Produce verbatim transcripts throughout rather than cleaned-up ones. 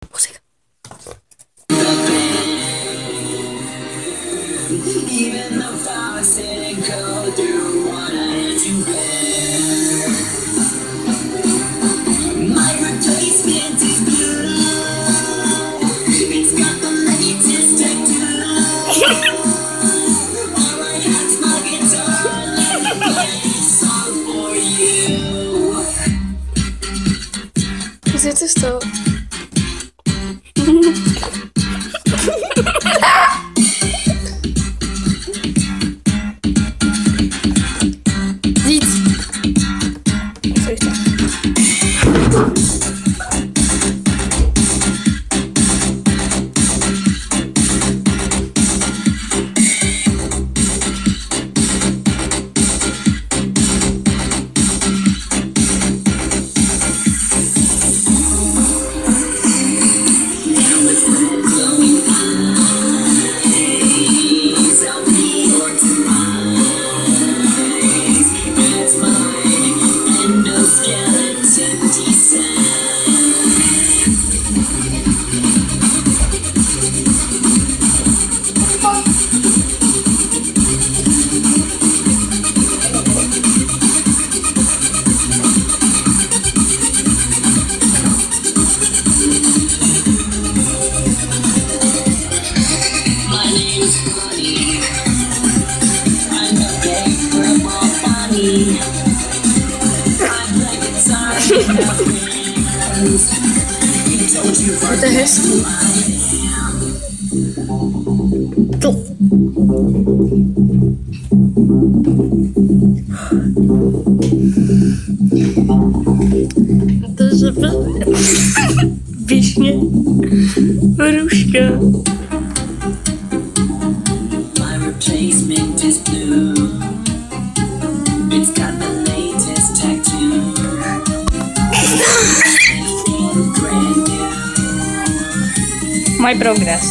Muzika. Zit is to. Niet. Zo is dat. Wat is het? Top. To is een wiśnie, wróżka. My replacement is blue. It's got the latest tattoo. My progress.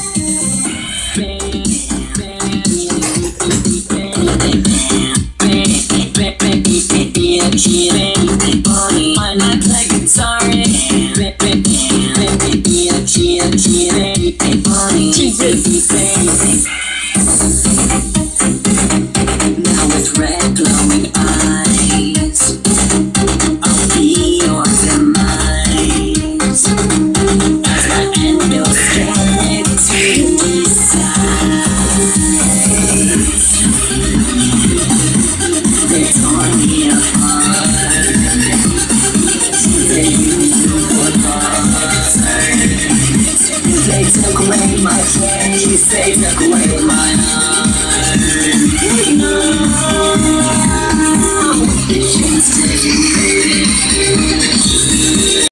Now with red glowing eyes, I'll be your demise. As my endoskeleton decides, they tore me apart. They used your parts. They took away my place. They took away my